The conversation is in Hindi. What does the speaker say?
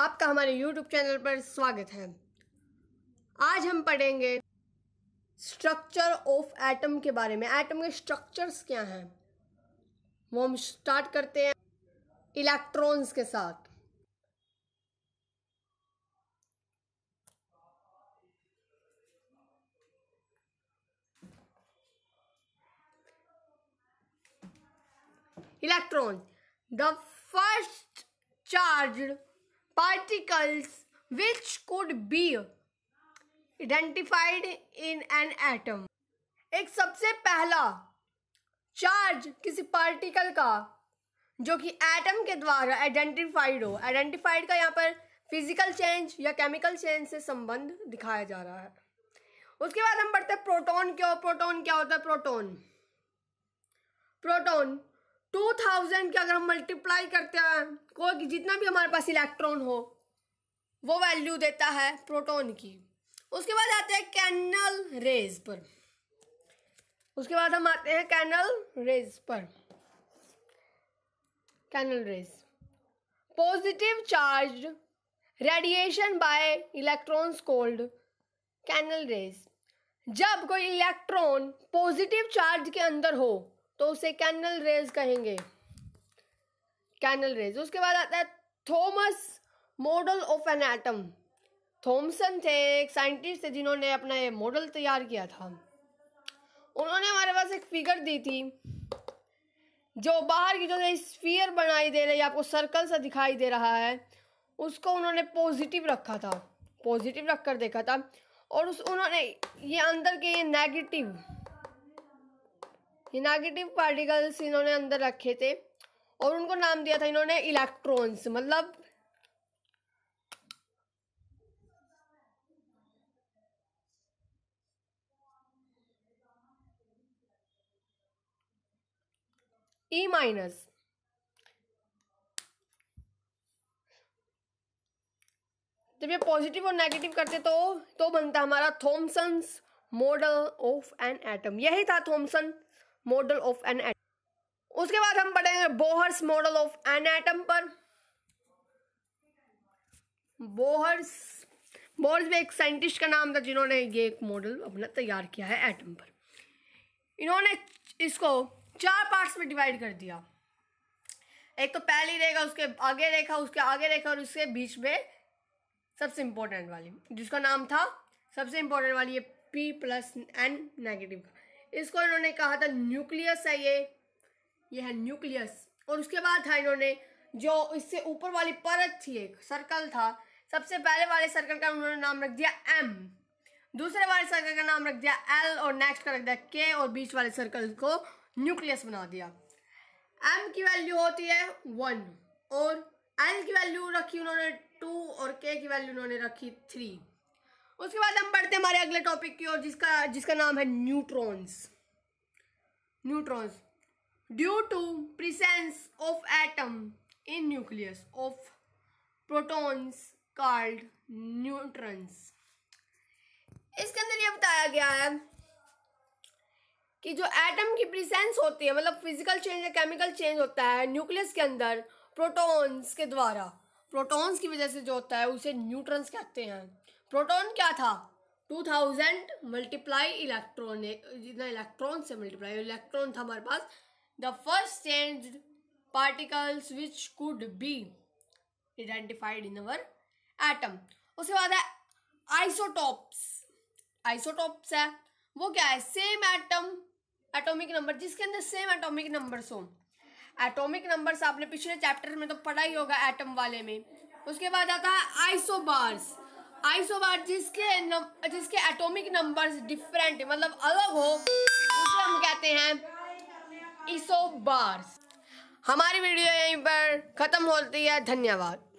आपका हमारे YouTube चैनल पर स्वागत है। आज हम पढ़ेंगे स्ट्रक्चर ऑफ एटम के बारे में। एटम के स्ट्रक्चर्स क्या हैं वो हम स्टार्ट करते हैं इलेक्ट्रॉन्स के साथ। Electron, the first charged particles which could be identified in an atom। एक सबसे पहला चार्ज किसी पार्टिकल का जो कि एटम के द्वारा आइडेंटिफाइड हो। आइडेंटिफाइड का यहाँ पर फिजिकल चेंज या केमिकल चेंज से संबंध दिखाया जा रहा है। उसके बाद हम पढ़ते हैं प्रोटॉन क्या होता है। प्रोटॉन 2000 के अगर हम मल्टीप्लाई करते हैं, कोई जितना भी हमारे पास इलेक्ट्रॉन हो वो वैल्यू देता है प्रोटॉन की। उसके बाद आते हैं कैनल रेज पर। Canal rays positive charge radiation by electrons called canal rays. जब कोई इलेक्ट्रॉन पॉजिटिव चार्ज के अंदर हो तो उसे कैनल रेज कहेंगे। Canal rays. उसके बाद आता है Thomas model of an atom. Thomson थे, एक साइंटिस्ट थे जिन्होंने अपना ये मॉडल तैयार किया था। उन्होंने हमारे पास एक फिगर दी थी जो बाहर की जो स्फीयर बनाई दे रही है, आपको सर्कल सा दिखाई दे रहा है, उसको उन्होंने पॉजिटिव रखा था, पॉजिटिव रखकर देखा था। और उन्होंने ये अंदर के ये नेगेटिव पार्टिकल्स इन्होंने अंदर रखे थे और उनको नाम दिया था इन्होंने इलेक्ट्रॉन्स। मतलब E माइनस। जब ये पॉजिटिव और नेगेटिव करते तो बनता हमारा Thomson's model of an atom. यही था Thomson model of an atom. उसके बाद हम पढ़ेंगे Bohr's model of an atom पर। बोहर्स में एक साइंटिस्ट का नाम था जिन्होंने ये एक मॉडल अपना तैयार किया है एटम पर। इन्होंने इसको 4 पार्ट्स में डिवाइड कर दिया। एक तो पहली रेखा, उसके आगे रेखा, उसके आगे रेखा और उसके बीच में सबसे इंपॉर्टेंट वाली, जिसका नाम था सबसे इंपॉर्टेंट वाली ये P+N नेगेटिव का। इसको इन्होंने कहा था न्यूक्लियस है। ये है न्यूक्लियस। और उसके बाद था इन्होंने जो इससे ऊपर वाली परत थी, एक सर्कल था, सबसे पहले वाले सर्कल का उन्होंने नाम रख दिया M, दूसरे वाले सर्कल का नाम रख दिया L और नेक्स्ट का रख दिया K और बीच वाले सर्कल को न्यूक्लियस बना दिया। M की वैल्यू होती है 1 और L की वैल्यू रखी उन्होंने 2 और K की वैल्यू उन्होंने रखी 3। उसके बाद हम पढ़ते हैं हमारे अगले टॉपिक की ओर जिसका नाम है neutrons. Due to presence of atom in nucleus of protons called neutrons. इसके अंदर ये बताया गया है कि जो एटम की प्रेजेंस होती है, मतलब फिजिकल चेंज या केमिकल चेंज होता है न्यूक्लियस के अंदर प्रोटॉन्स के द्वारा, प्रोटॉन्स की वजह से जो होता है उसे न्यूट्रॉन्स कहते हैं। प्रोटॉन क्या था? 2000 मल्टीप्लाई इलेक्ट्रॉन, जितना इलेक्ट्रॉन से मल्टीप्लाई इलेक्ट्रॉन था हमारे पास। The first changed particles which could be identified in our atom. उसके बाद है आइसोटॉप्स है वो क्या है? सेम एटम एटॉमिक नंबर, जिसके अंदर सेम एटॉमिक नंबर्स हो। एटॉमिक नंबर्स आपने पिछले चैप्टर में तो पढ़ा ही होगा एटम वाले में। उसके बाद आता है आइसोबार्स जिसके एटॉमिक नंबर्स डिफरेंट, मतलब अलग हो, उसे हम कहते हैं आइसोबार्स। हमारी वीडियो यहीं पर खत्म होती है। धन्यवाद।